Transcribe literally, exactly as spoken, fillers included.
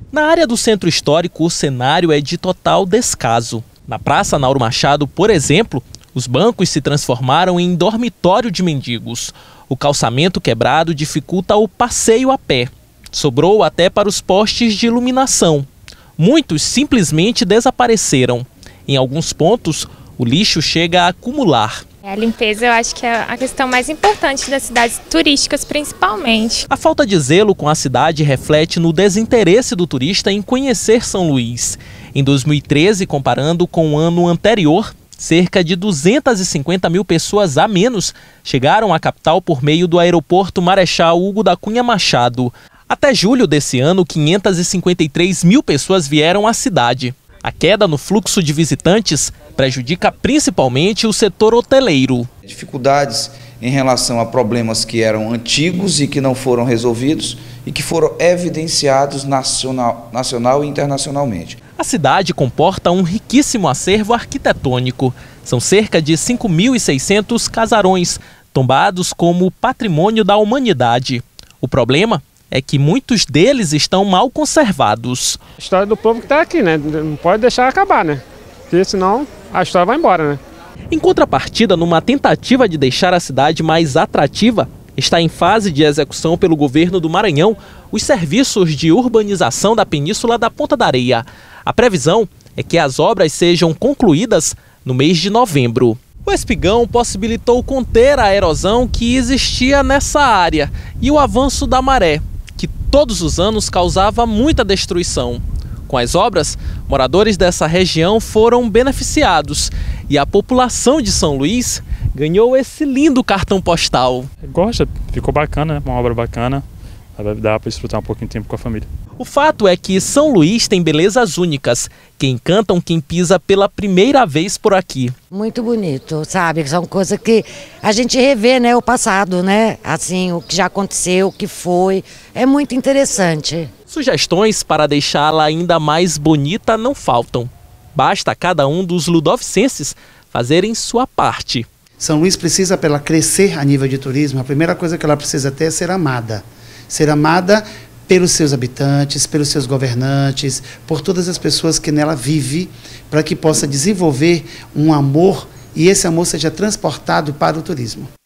Na área do centro histórico, o cenário é de total descaso. Na Praça Nauro Machado, por exemplo, os bancos se transformaram em dormitório de mendigos. O calçamento quebrado dificulta o passeio a pé. Sobrou até para os postes de iluminação. Muitos simplesmente desapareceram. Em alguns pontos, o lixo chega a acumular. A limpeza eu acho que é a questão mais importante das cidades turísticas, principalmente. A falta de zelo com a cidade reflete no desinteresse do turista em conhecer São Luís. Em dois mil e treze, comparando com o ano anterior, cerca de duzentas e cinquenta mil pessoas a menos chegaram à capital por meio do aeroporto Marechal Hugo da Cunha Machado. Até julho desse ano, quinhentas e cinquenta e três mil pessoas vieram à cidade. A queda no fluxo de visitantes prejudica principalmente o setor hoteleiro. Dificuldades em relação a problemas que eram antigos e que não foram resolvidos e que foram evidenciados nacional, nacional e internacionalmente. A cidade comporta um riquíssimo acervo arquitetônico. São cerca de cinco mil e seiscentos casarões, tombados como patrimônio da humanidade. O problema é que muitos deles estão mal conservados. A história do povo que está aqui, né? Não pode deixar acabar, né? Porque senão a história vai embora, né? Em contrapartida, numa tentativa de deixar a cidade mais atrativa, está em fase de execução pelo governo do Maranhão os serviços de urbanização da Península da Ponta da Areia. A previsão é que as obras sejam concluídas no mês de novembro. O espigão possibilitou conter a erosão que existia nessa área e o avanço da maré, que todos os anos causava muita destruição. Com as obras, moradores dessa região foram beneficiados e a população de São Luís ganhou esse lindo cartão postal. Gosta, ficou bacana, né? Uma obra bacana, dá para desfrutar um pouquinho de tempo com a família. O fato é que São Luís tem belezas únicas, que encantam quem pisa pela primeira vez por aqui. Muito bonito, sabe? São coisas que a gente revê, né? O passado, né? Assim, o que já aconteceu, o que foi. É muito interessante. Sugestões para deixá-la ainda mais bonita não faltam. Basta cada um dos ludovicenses fazerem sua parte. São Luís precisa, para ela crescer a nível de turismo, a primeira coisa que ela precisa ter é ser amada. Ser amada pelos seus habitantes, pelos seus governantes, por todas as pessoas que nela vivem, para que possa desenvolver um amor e esse amor seja transportado para o turismo.